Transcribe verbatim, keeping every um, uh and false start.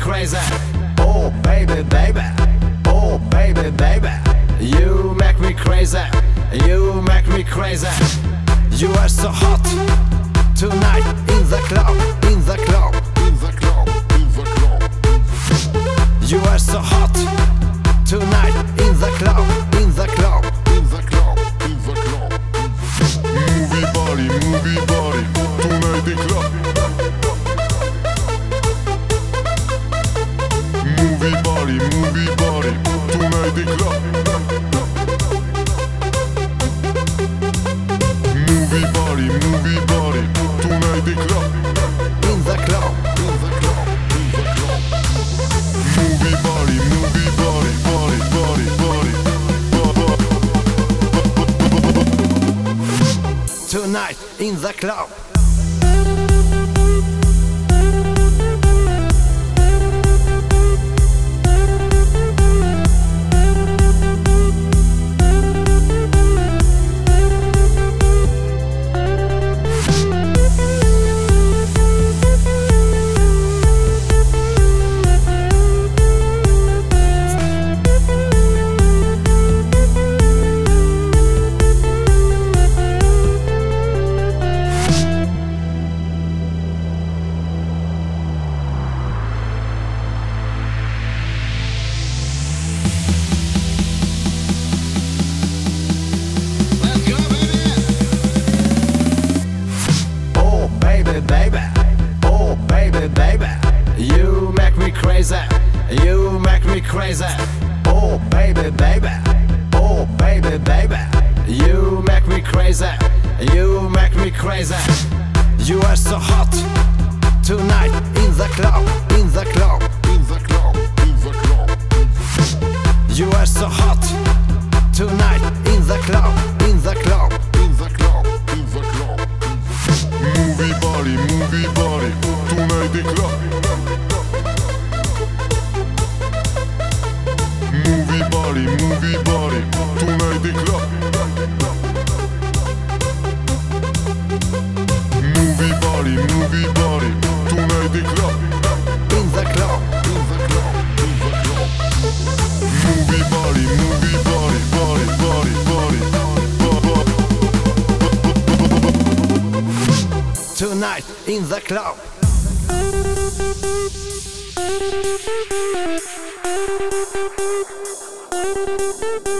crazy. Oh baby, baby, oh baby, baby, you make me crazy, you make me crazy. You are so hot tonight in the club, in the club, in the club, in the club. You are so hot tonight in the club, in the club, in the club, in the club. Movie body, movie body, tonight the club. Movie body, movie body, tonight the club. Movie body, movie body, tonight the club. In the club, in the club, in the club. Movie body, movie body, body, body, body. Tonight in the club. Baby, oh baby, baby, you make me crazy, you make me crazy. Oh baby, baby, oh baby, baby, you make me crazy, you make me crazy. You are so hot tonight in the club, in the club, in the club, in the club. You are so hot tonight in the club, in the club, in the club, in the club. Movie body, movie body, tonight the club. Movie body, movie body, tonight the club. Movie body, movie body, tonight the club. In the club, in the club, in the club. Movie body, movie body, body, body, body. Tonight in the club. Thank you.